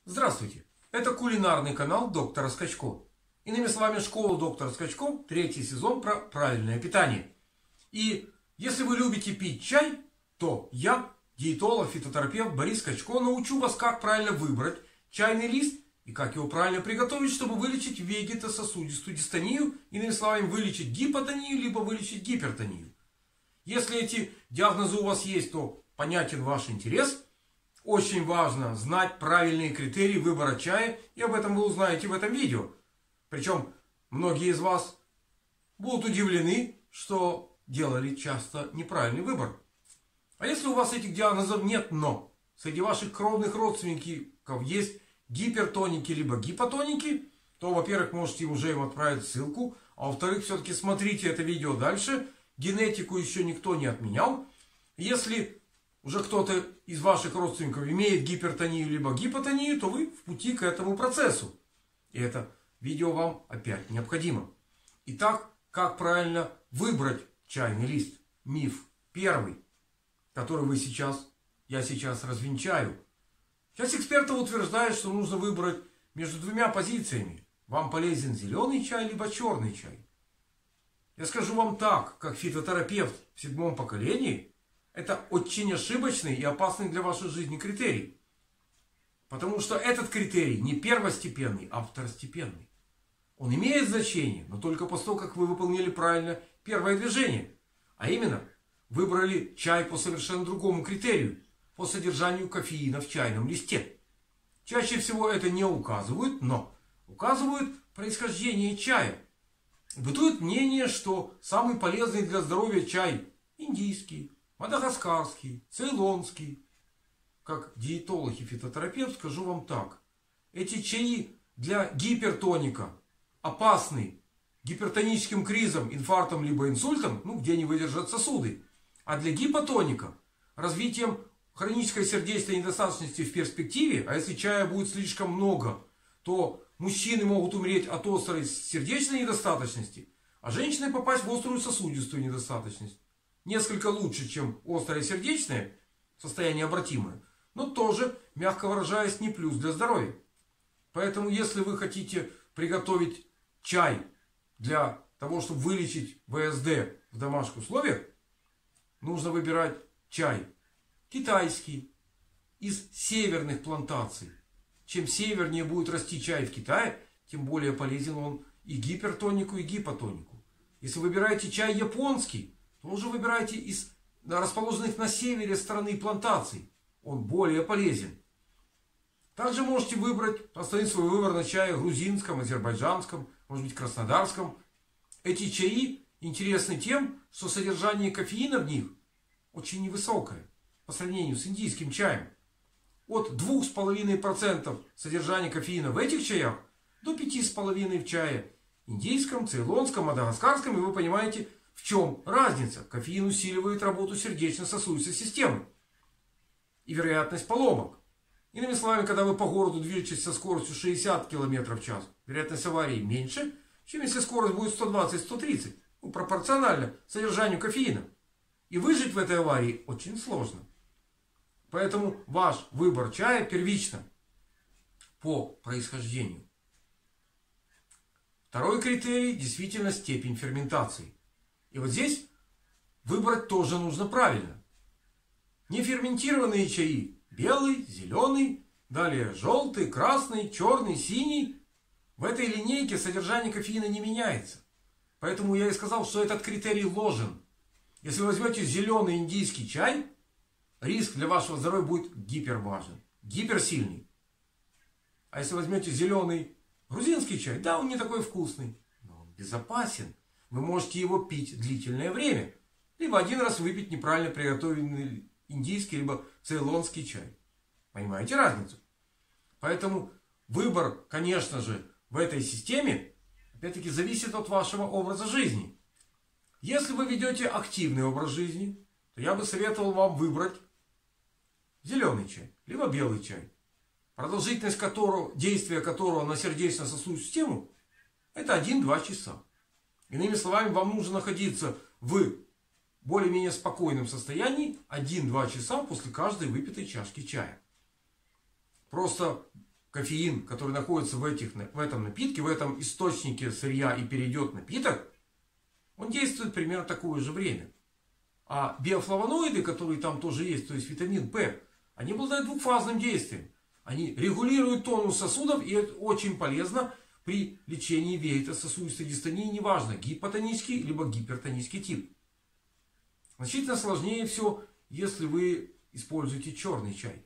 Здравствуйте! Это кулинарный канал доктора Скачко. Иными словами, школа доктора Скачко, третий сезон про правильное питание. И если вы любите пить чай, то я, диетолог, фитотерапевт Борис Скачко, научу вас, как правильно выбрать чайный лист и как его правильно приготовить, чтобы вылечить вегетососудистую дистонию, иными словами, вылечить гипотонию, либо вылечить гипертонию. Если эти диагнозы у вас есть, то понятен ваш интерес. Очень важно знать правильные критерии выбора чая, и об этом вы узнаете в этом видео. Причем многие из вас будут удивлены, что делали часто неправильный выбор. А если у вас этих диагнозов нет, но среди ваших кровных родственников есть гипертоники либо гипотоники, то, во-первых, можете уже им отправить ссылку, а во-вторых, все-таки смотрите это видео дальше. Генетику еще никто не отменял. Если уже кто-то из ваших родственников имеет гипертонию либо гипотонию, то вы в пути к этому процессу. И это видео вам опять необходимо. Итак, как правильно выбрать чайный лист? Миф первый, который я сейчас развенчаю. Часть экспертов утверждает, что нужно выбрать между двумя позициями. Вам полезен зеленый чай, либо черный чай. Я скажу вам так, как фитотерапевт в 7-м поколении, это очень ошибочный и опасный для вашей жизни критерий. Потому что этот критерий не первостепенный, а второстепенный. Он имеет значение, но только после того, как вы выполнили правильно первое движение. А именно, выбрали чай по совершенно другому критерию, по содержанию кофеина в чайном листе. Чаще всего это не указывают, но указывают происхождение чая. Бытует мнение, что самый полезный для здоровья чай индийский, мадагаскарский, цейлонский. Как диетолог и фитотерапевт скажу вам так. Эти чаи для гипертоника опасны гипертоническим кризом, инфарктом либо инсультом, где не выдержат сосуды. А для гипотоника развитием хронической сердечной недостаточности в перспективе, а если чая будет слишком много, то мужчины могут умереть от острой сердечной недостаточности, а женщины попасть в острую сосудистую недостаточность. Несколько лучше, чем острое сердечное, состояние обратимое, но тоже, мягко выражаясь, не плюс для здоровья. Поэтому, если вы хотите приготовить чай для того, чтобы вылечить ВСД в домашних условиях, нужно выбирать чай китайский, из северных плантаций. Чем севернее будет расти чай в Китае, тем более полезен он и гипертонику, и гипотонику. Если выбираете чай японский, то уже выбирайте из расположенных на севере страны плантаций. Он более полезен. Также можете остановить свой выбор на чае грузинском, азербайджанском, может быть краснодарском. Эти чаи интересны тем, что содержание кофеина в них очень невысокое по сравнению с индийским чаем. От 2,5% содержания кофеина в этих чаях до 5,5% в чае индийском, цейлонском, мадагаскарском. И вы понимаете, в чем разница. Кофеин усиливает работу сердечно-сосудистой системы и вероятность поломок. Иными словами, когда вы по городу движетесь со скоростью 60 км в час, вероятность аварии меньше, чем если скорость будет 120-130. Пропорционально содержанию кофеина. И выжить в этой аварии очень сложно. Поэтому ваш выбор чая первично по происхождению. Второй критерий действительно степень ферментации. И вот здесь выбрать тоже нужно правильно. Неферментированные чаи белый, зеленый, далее желтый, красный, черный, синий. В этой линейке содержание кофеина не меняется. Поэтому я и сказал, что этот критерий ложен. Если вы возьмете зеленый индийский чай, риск для вашего здоровья будет гиперважен, гиперсильный. А если возьмете зеленый грузинский чай, да, он не такой вкусный, но он безопасен. Вы можете его пить длительное время. Либо один раз выпить неправильно приготовленный индийский, либо цейлонский чай. Понимаете разницу? Поэтому выбор, конечно же, в этой системе, опять-таки, зависит от вашего образа жизни. Если вы ведете активный образ жизни, то я бы советовал вам выбрать зеленый чай, либо белый чай, продолжительность действия которого на сердечно-сосудистую систему это 1-2 часа. Иными словами, вам нужно находиться в более-менее спокойном состоянии 1-2 часа после каждой выпитой чашки чая. Просто кофеин, который находится в этом напитке, в этом источнике сырья и перейдет в напиток, он действует примерно такое же время. А биофлавоноиды, которые там тоже есть, то есть витамин П, они обладают двухфазным действием. Они регулируют тонус сосудов, и это очень полезно при лечении вегетососудистой дистонии, неважно, гипотонический либо гипертонический тип. Значительно сложнее все, если вы используете черный чай.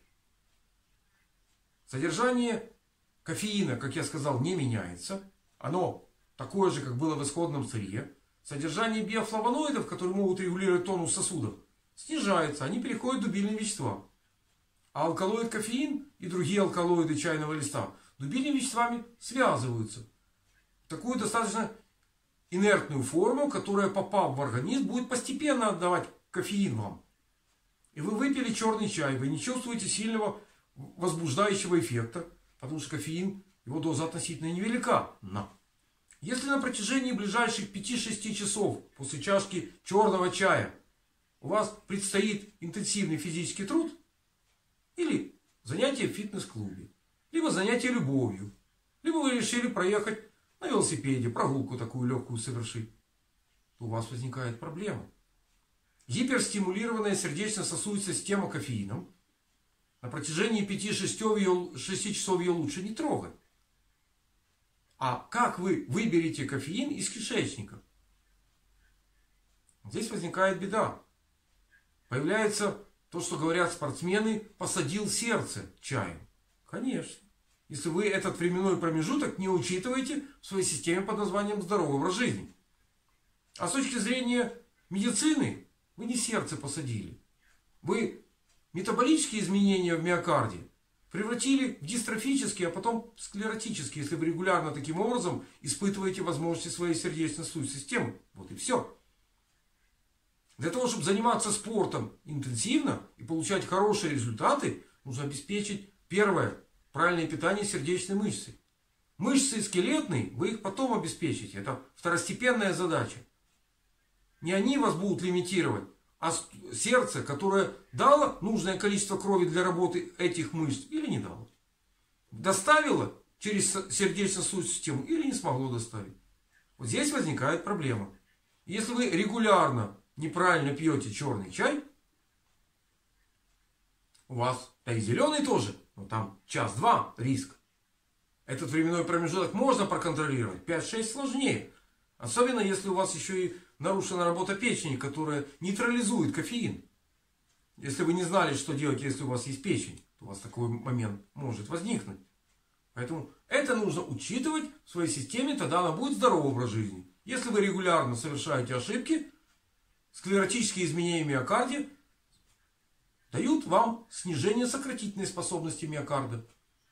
Содержание кофеина, как я сказал, не меняется. Оно такое же, как было в исходном сырье. Содержание биофлавоноидов, которые могут регулировать тонус сосудов, снижается. Они переходят в дубильные вещества. А алкалоид кофеин и другие алкалоиды чайного листа дубильными веществами связываются в такую достаточно инертную форму, которая, попав в организм, будет постепенно отдавать кофеин вам. И вы выпили черный чай, вы не чувствуете сильного возбуждающего эффекта, потому что кофеин, его доза относительно невелика. Но если на протяжении ближайших 5-6 часов после чашки черного чая у вас предстоит интенсивный физический труд, или занятие в фитнес-клубе, либо занятие любовью, либо вы решили проехать на велосипеде, прогулку такую легкую совершить, то у вас возникает проблема. Гиперстимулированная сердечно-сосудистая система кофеином, на протяжении 5-6 часов ее лучше не трогать. А как вы выберете кофеин из кишечника? Здесь возникает беда. Появляется то, что говорят спортсмены, посадил сердце чаем. Конечно. Если вы этот временной промежуток не учитываете в своей системе под названием здоровый образ жизни. А с точки зрения медицины, вы не сердце посадили. Вы метаболические изменения в миокарде превратили в дистрофические, а потом склеротические, если вы регулярно таким образом испытываете возможности своей сердечно-сосудистой системы. Вот и все. Для того, чтобы заниматься спортом интенсивно и получать хорошие результаты, нужно обеспечить первое – правильное питание сердечной мышцы. Мышцы скелетные, вы их потом обеспечите. Это второстепенная задача. Не они вас будут лимитировать, а сердце, которое дало нужное количество крови для работы этих мышц или не дало. Доставило через сердечно-сосудистую систему или не смогло доставить. Вот здесь возникает проблема. Если вы регулярно неправильно пьете черный чай, у вас, да и зеленый тоже, но там час-два риск. Этот временной промежуток можно проконтролировать, 5-6 сложнее. Особенно если у вас еще и нарушена работа печени, которая нейтрализует кофеин. Если вы не знали, что делать, если у вас есть печень, то у вас такой момент может возникнуть. Поэтому это нужно учитывать в своей системе, тогда она будет здоровый образ жизни. Если вы регулярно совершаете ошибки, склеротические изменения в миокарде дают вам снижение сократительной способности миокарда.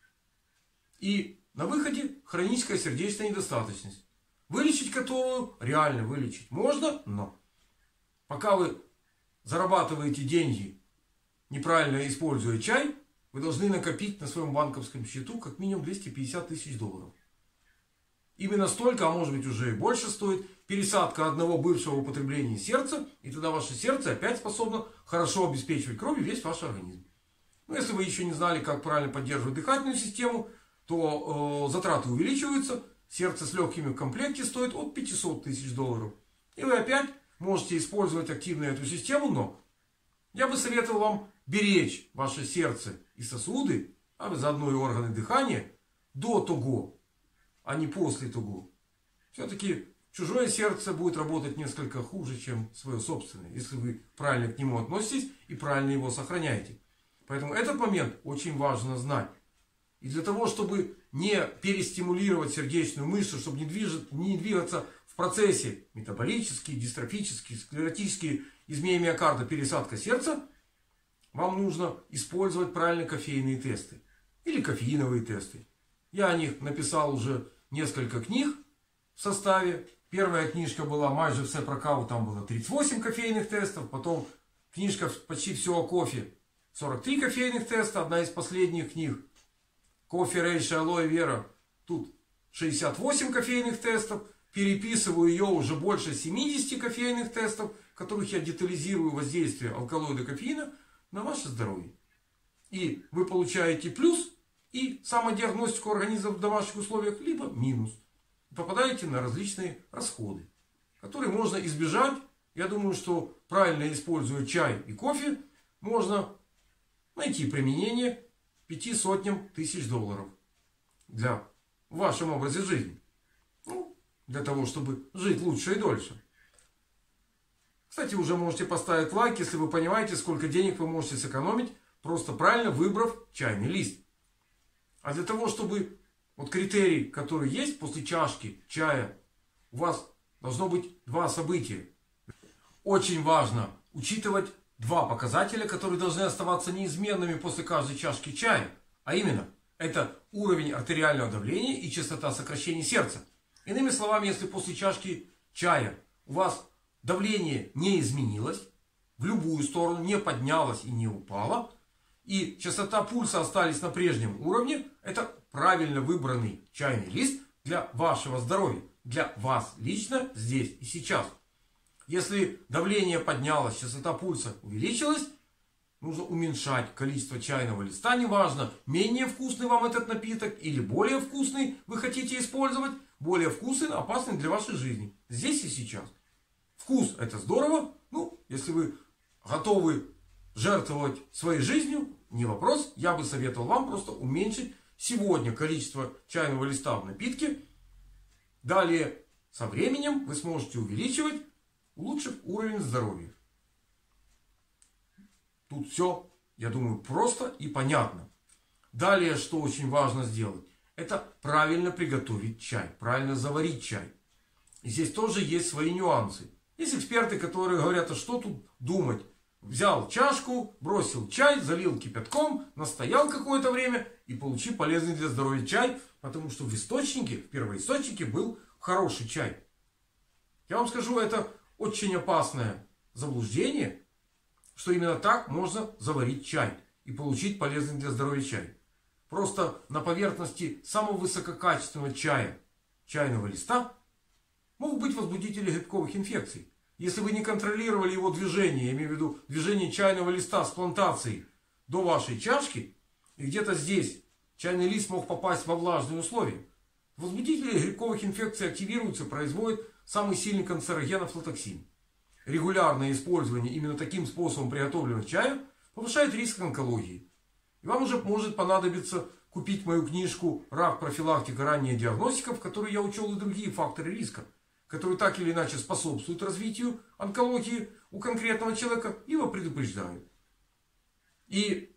И на выходе хроническая сердечная недостаточность. Вылечить которую реально вылечить можно, но пока вы зарабатываете деньги, неправильно используя чай, вы должны накопить на своем банковском счету как минимум 250 тысяч долларов. Именно столько, а может быть уже и больше стоит пересадка одного бывшего употребления сердца, и тогда ваше сердце опять способно хорошо обеспечивать кровью весь ваш организм. Но если вы еще не знали, как правильно поддерживать дыхательную систему, то затраты увеличиваются, сердце с легкими в комплекте стоит от 500 тысяч долларов. И вы опять можете использовать активно эту систему, но я бы советовал вам беречь ваше сердце и сосуды, а заодно и органы дыхания, до того, а не после того. Все-таки чужое сердце будет работать несколько хуже, чем свое собственное, если вы правильно к нему относитесь и правильно его сохраняете. Поэтому этот момент очень важно знать. И для того, чтобы не перестимулировать сердечную мышцу, чтобы не двигаться в процессе метаболические, дистрофические, склеротические изменения миокарда, пересадка сердца, вам нужно использовать правильно кофейные тесты. Или кофеиновые тесты. Я о них написал уже несколько книг в составе. Первая книжка была «Майже все про каву», там было 38 кофейных тестов. Потом книжка «Почти все о кофе», 43 кофейных теста. Одна из последних книг «Кофе, рейши, алоэ вера», тут 68 кофейных тестов. Переписываю ее уже больше 70 кофейных тестов, в которых я детализирую воздействие алкалоида кофеина на ваше здоровье. И вы получаете плюс и самодиагностику организма в домашних условиях, либо минус. Попадаете на различные расходы, которые можно избежать. Я думаю, что правильно используя чай и кофе, можно найти применение 500 тысяч долларов в вашем образе жизни. Ну, для того, чтобы жить лучше и дольше. Кстати, уже можете поставить лайк, если вы понимаете, сколько денег вы можете сэкономить, просто правильно выбрав чайный лист. А для того, чтобы вот критерий, который есть после чашки чая, у вас должно быть два события. Очень важно учитывать два показателя, которые должны оставаться неизменными после каждой чашки чая. А именно, это уровень артериального давления и частота сокращений сердца. Иными словами, если после чашки чая у вас давление не изменилось, в любую сторону не поднялось и не упало, и частота пульса остались на прежнем уровне, это правильно выбранный чайный лист для вашего здоровья, для вас лично здесь и сейчас. Если давление поднялось, частота пульса увеличилась, нужно уменьшать количество чайного листа. Неважно, менее вкусный вам этот напиток или более вкусный вы хотите использовать. Более вкусный, опасный для вашей жизни. Здесь и сейчас. Вкус это здорово. Ну, если вы готовы жертвовать своей жизнью, не вопрос. Я бы советовал вам просто уменьшить сегодня количество чайного листа в напитке. Далее, со временем вы сможете увеличивать, улучшив уровень здоровья. Тут все, я думаю, просто и понятно. Далее, что очень важно сделать, это правильно приготовить чай, правильно заварить чай. И здесь тоже есть свои нюансы. Есть эксперты, которые говорят, а что тут думать? Взял чашку, бросил чай, залил кипятком, настоял какое-то время и получи полезный для здоровья чай, потому что в источнике, в первоисточнике был хороший чай. Я вам скажу, это очень опасное заблуждение, что именно так можно заварить чай и получить полезный для здоровья чай. Просто на поверхности самого высококачественного чая, чайного листа, могут быть возбудители грибковых инфекций. Если вы не контролировали его движение, я имею в виду движение чайного листа с плантацией до вашей чашки, и где-то здесь чайный лист мог попасть во влажные условия, возбудители грибковых инфекций активируются, производят самый сильный канцероген афлатоксин. Регулярное использование именно таким способом приготовленного чая повышает риск онкологии. И вам уже может понадобиться купить мою книжку «Рак. Профилактика. Ранняя диагностика», в которой я учел и другие факторы риска, которые так или иначе способствуют развитию онкологии у конкретного человека и его предупреждают. И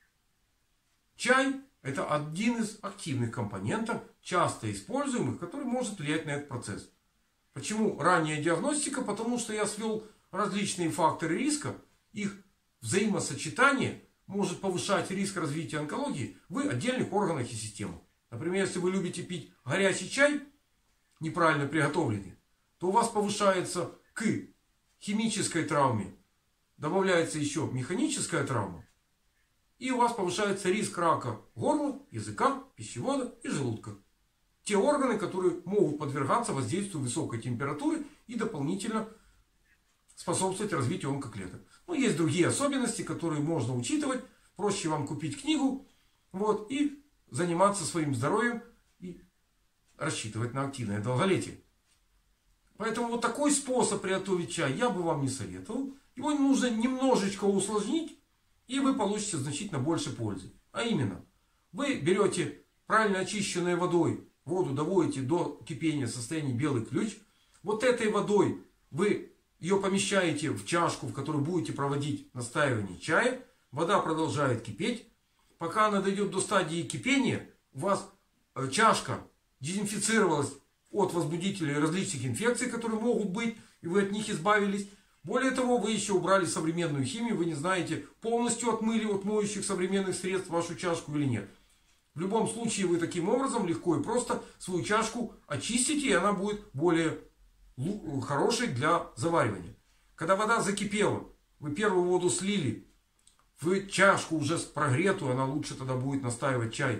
чай – это один из активных компонентов, часто используемых, который может влиять на этот процесс. Почему ранняя диагностика? Потому что я свел различные факторы риска, их взаимосочетание может повышать риск развития онкологии в отдельных органах и системах. Например, если вы любите пить горячий чай, неправильно приготовленный, то у вас повышается к химической травме, добавляется еще механическая травма, и у вас повышается риск рака горла, языка, пищевода и желудка. Те органы, которые могут подвергаться воздействию высокой температуры и дополнительно способствовать развитию онкоклеток. Но есть другие особенности, которые можно учитывать. Проще вам купить книгу и заниматься своим здоровьем и рассчитывать на активное долголетие. Поэтому вот такой способ приготовить чай я бы вам не советовал. Его нужно немножечко усложнить, и вы получите значительно больше пользы. А именно, вы берете правильно очищенной водой, воду доводите до кипения в состоянии белый ключ. Вот этой водой вы ее помещаете в чашку, в которую будете проводить настаивание чая. Вода продолжает кипеть. Пока она дойдет до стадии кипения, у вас чашка дезинфицировалась от возбудителей различных инфекций, которые могут быть, и вы от них избавились. Более того, вы еще убрали современную химию, вы не знаете, полностью отмыли от моющих современных средств вашу чашку или нет. В любом случае, вы таким образом легко и просто свою чашку очистите, и она будет более хорошей для заваривания. Когда вода закипела, вы первую воду слили, в чашку уже прогретую, она лучше тогда будет настаивать чай.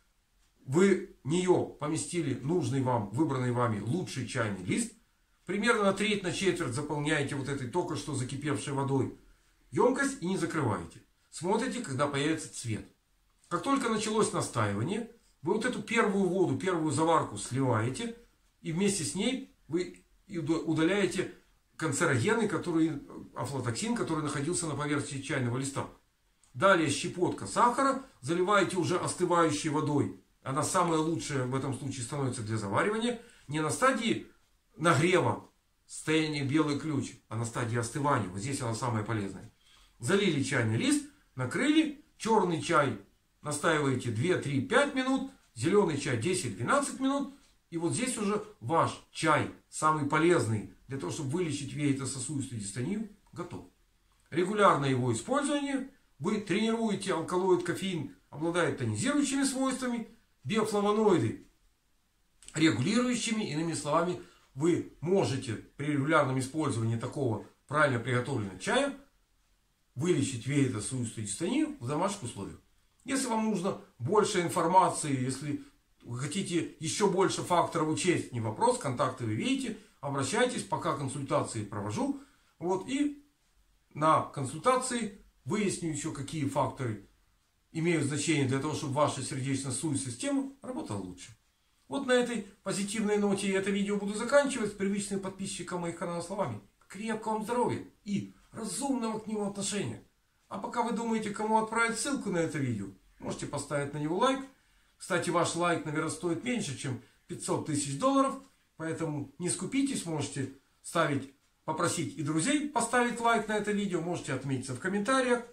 Вы в нее поместили нужный вам, выбранный вами лучший чайный лист. Примерно на треть, на четверть заполняете вот этой только что закипевшей водой емкость и не закрываете. Смотрите, когда появится цвет. Как только началось настаивание, вы вот эту первую воду, первую заварку сливаете, и вместе с ней вы удаляете канцерогены, афлатоксин, который находился на поверхности чайного листа. Далее щепотка сахара, заливаете уже остывающей водой. Она самая лучшая в этом случае становится для заваривания. Не на стадии нагрева, состояние белый ключ, а на стадии остывания. Вот здесь она самая полезная. Залили чайный лист, накрыли. Черный чай настаиваете 2, 3, 5 минут. Зеленый чай 10-12 минут. И вот здесь уже ваш чай, самый полезный, для того, чтобы вылечить веето-сосудистую дистонию, готов. Регулярное его использование. Вы тренируете алкалоид, кофеин, обладает тонизирующими свойствами, биофлавоноиды регулирующими. Иными словами, вы можете при регулярном использовании такого правильно приготовленного чая вылечить веето-сосудистую дистонию в домашних условиях. Если вам нужно больше информации, если вы хотите еще больше факторов учесть, не вопрос, контакты вы видите, обращайтесь, пока консультации провожу. Вот, и на консультации выясню еще, какие факторы имеют значение для того, чтобы ваша сердечно-сосудистая система работала лучше. Вот на этой позитивной ноте я это видео буду заканчивать с привычными подписчикам моих каналов словами. Крепкого вам здоровья и разумного к нему отношения. А пока вы думаете, кому отправить ссылку на это видео, можете поставить на него лайк. Кстати, ваш лайк, наверное, стоит меньше, чем 500 тысяч долларов. Поэтому не скупитесь, можете попросить и друзей поставить лайк на это видео. Можете отметиться в комментариях.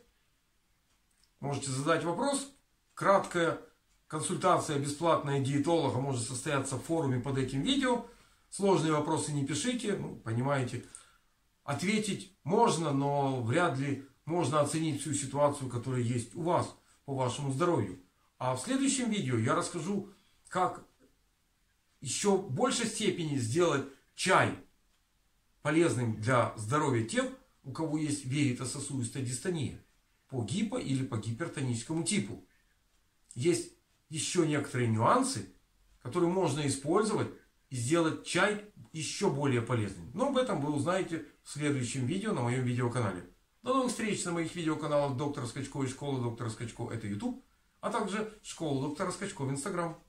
Можете задать вопрос. Краткая консультация бесплатная диетолога может состояться в форуме под этим видео. Сложные вопросы не пишите. Понимаете, ответить можно, но вряд ли можно оценить всю ситуацию, которая есть у вас по вашему здоровью. А в следующем видео я расскажу, как еще в большей степени сделать чай полезным для здоровья тех, у кого есть веето-сосудистая дистония по гипо- или по гипертоническому типу. Есть еще некоторые нюансы, которые можно использовать и сделать чай еще более полезным. Но об этом вы узнаете в следующем видео на моем видеоканале. До новых встреч на моих видеоканалах доктора Скачко и школа доктора Скачко, это YouTube, а также школа доктора Скачко в Instagram.